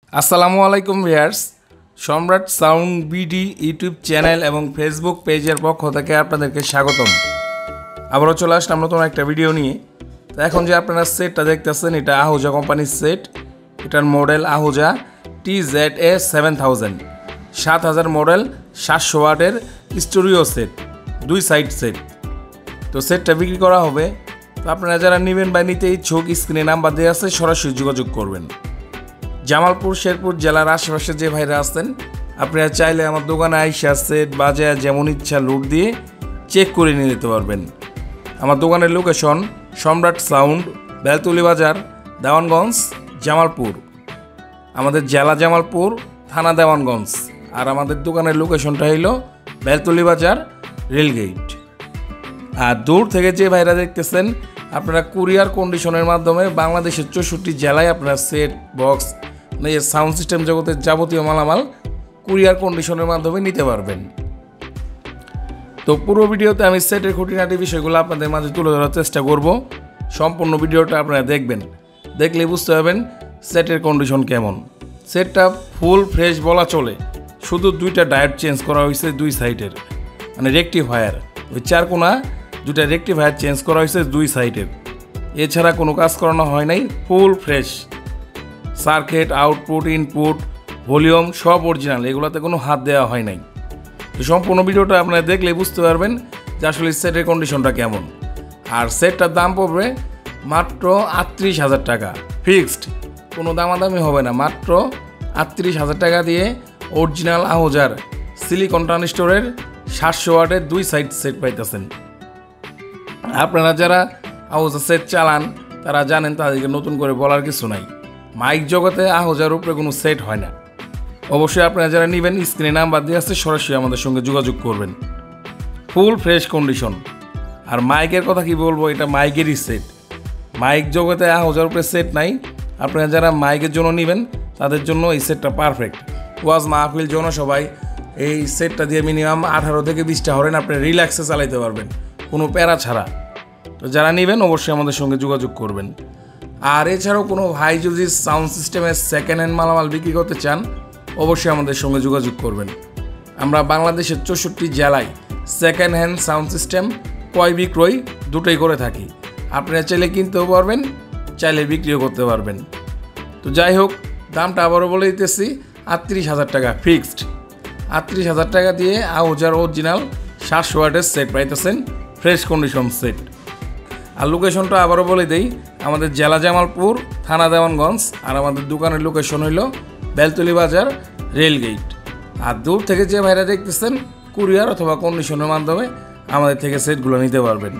আসসালামু আলাইকুম viewers, Samrat sound BD YouTube channel এবং ফেসবুক পেজের পক্ষ থেকে আপনাদেরকে স্বাগতম। আবারও চলে আসলাম নতুন একটা ভিডিও নিয়ে। তো এখন যে আপনারা সেটটা দেখতেছেন, এটা আহুজা কোম্পানির সেট। এটার মডেল আহুজা TZA 7000, 7000 মডেল, 700 ওয়াটের স্টুডিও সেট, 2 সাইড সেট। তো সেটটা বিক্রি করা হবে। তো আপনারা যারা নেবেন বা নিতে ইচ্ছুক, স্ক্রিনে নাম্বার দেওয়া আছে, সরাসরি যোগাযোগ করবেন। জামালপুর শেরপুর জেলার আশেপাশে যে ভাইরা আসতেন, আপনারা চাইলে আমার দোকানে আইসা সেট বাজার যেমন ইচ্ছা লুট দিয়ে চেক করে নিয়ে যেতে পারবেন। আমার দোকানের লোকেশন সম্রাট সাউন্ড, বেলতলি বাজার, দেওয়ানগঞ্জ, জামালপুর। আমাদের জেলা জামালপুর, থানা দেওয়ানগঞ্জ। আর আমাদের দোকানের লোকেশনটা হইল বেলতলি বাজার, রেলগেট। আর দূর থেকে যে ভাইরা দেখতেছেন, আপনারা কুরিয়ার কন্ডিশনের মাধ্যমে বাংলাদেশের 64 জেলায় আপনারা সেট বক্স সাউন্ড সিস্টেম জগতের যাবতীয় মালামাল কুরিয়ার কন্ডিশনের মাধ্যমে নিতে পারবেন। তো পুরো ভিডিওতে আমি সেটের খুঁটিনাটি বিষয়গুলো আপনাদের মাঝে তুলে ধরার চেষ্টা করব। সম্পূর্ণ ভিডিওটা আপনারা দেখবেন, দেখলে বুঝতে পারবেন সেটের কন্ডিশন কেমন। সেটটা ফুল ফ্রেশ বলা চলে, শুধু 2টা ডায়োড চেঞ্জ করা হয়েছে 2 সাইডের, মানে রেকটিফায়ার, ওই 4 কোণা 2টা রেকটিফায়ার চেঞ্জ করা হয়েছে 2 সাইডের। এছাড়া কোনো কাজ করানো হয় নাই, full fresh. Circuit, output, input, volume সব অরিজিনাল, এগুলোতে কোনো হাত দেওয়া হয় নাই। তো সম্পূর্ণ ভিডিওটা আপনারা দেখলে বুঝতে পারবেন যে আসলে সেটের কন্ডিশনটা কেমন। আর সেটটার দাম পড়বে মাত্র 38,000 টাকা, ফিক্সড, কোনো দামাদামি হবে না। মাত্র 38,000 টাকা দিয়ে অরিজিনাল আহুজার সিলিকন ট্রানজিস্টরের 700 ওয়াটের 2 সাইড সেট পাইতেছেন। আপনারা যারা আহুজা সেট চালান তারা জানেন, তাদেরকে নতুন করে বলার কিছু নাই। মাইক জগতে আহুজার উপরে কোনো সেট হয় না। অবশ্যই আপনারা যারা নেবেন, স্ক্রিনে নাম্বার দিয়ে আসছে, সরাসরি আমাদের সঙ্গে যোগাযোগ করবেন। Full fresh condition. আর মাইকের কথা কি বলবো, এটা মাইকেরই সেট। মাইক জগতে আহুজার উপরে সেট নাই। আপনারা যারা মাইকের জন্য নেবেন তাদের জন্য এই সেটটা পারফেক্ট। ওয়াজ মাহফিল জনসভায় এই সেটটা দিয়ে মিনিমাম 18 থেকে 20টা হরেন আপনি রিল্যাক্সে চালাইতে পারবেন, কোনো প্যারা ছাড়া। তো যারা নেবেন অবশ্যই আমাদের সঙ্গে যোগাযোগ করবেন। আর এছাড়াও কোনো ভাই যদি সাউন্ড সিস্টেমের সেকেন্ড হ্যান্ড মালামাল বিক্রি করতে চান, অবশ্যই আমাদের সঙ্গে যোগাযোগ করবেন। আমরা বাংলাদেশের 64 জেলায় সেকেন্ড হ্যান্ড সাউন্ড সিস্টেম ক্রয় বিক্রয় দুটোই করে থাকি। আপনারা চাইলে কিনতেও পারবেন, চাইলে বিক্রিও করতে পারবেন। তো যাই হোক, দামটা আবারও বলে দিতেছি, 38,000 টাকা ফিক্সড। 38,000 টাকা দিয়ে আহুজার অরিজিনাল 700 ওয়াটের সেট পাইতেছেন, ফ্রেশ কন্ডিশন সেট। আর লোকেশনটা আবারও বলে দেই, আমাদের জেলা জামালপুর, থানা দেওয়ানগঞ্জ। আর আমাদের দোকানের লোকেশন হইল বেলতলি বাজার, রেলগেট। আর দূর থেকে যে ভাইরা দেখতেছেন, কুরিয়ার অথবা কন্ডিশনের মাধ্যমে আমাদের থেকে সেটগুলো নিতে পারবেন।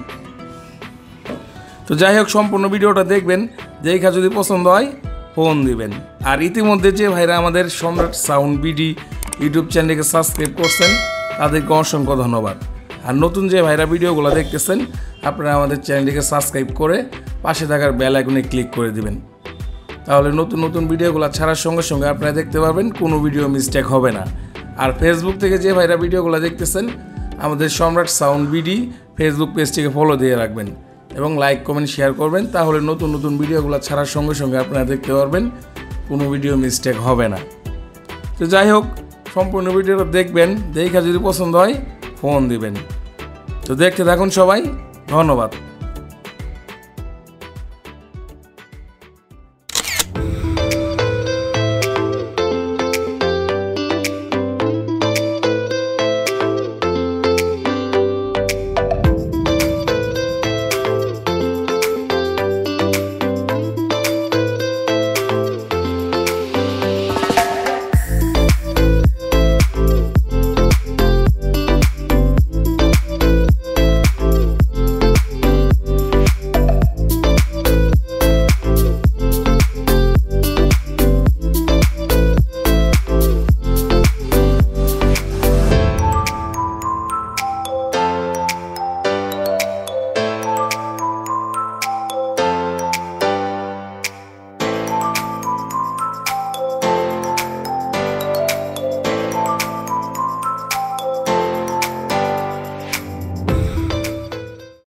তো যাই হোক, সম্পূর্ণ ভিডিওটা দেখবেন, দেখা যদি পছন্দ হয় ফোন দিবেন। আর ইতিমধ্যে যে ভাইরা আমাদের সম্রাট সাউন্ড বিডি ইউটিউব চ্যানেলকে সাবস্ক্রাইব করছেন, তাদেরকে অসংখ্য ধন্যবাদ। আর নতুন যে ভাইরা ভিডিওগুলো দেখতেছেন, আপনারা আমাদের চ্যানেলটিকে সাবস্ক্রাইব করে পাশে থাকার বেল আইকনে ক্লিক করে দিবেন। তাহলে নতুন নতুন ভিডিওগুলো ছাড়ার সঙ্গে সঙ্গে আপনারা দেখতে পাবেন, কোনো ভিডিও মিস্টেক হবে না। আর ফেসবুক থেকে যে ভাইরা ভিডিওগুলো দেখতেছেন, আমাদের সম্রাট সাউন্ড বিডি ফেসবুক পেজটিকে ফলো দিয়ে রাখবেন এবং লাইক কমেন্ট শেয়ার করবেন। তাহলে নতুন নতুন ভিডিওগুলো ছাড়ার সঙ্গে সঙ্গে আপনারা দেখতে পারবেন, কোনো ভিডিও মিস্টেক হবে না। তো যাই হোক, সম্পূর্ণ ভিডিওটা দেখবেন, দেখা যদি পছন্দ হয় ফোন দিবেন। তো দেখতে থাকুন সবাই, ধন্যবাদ।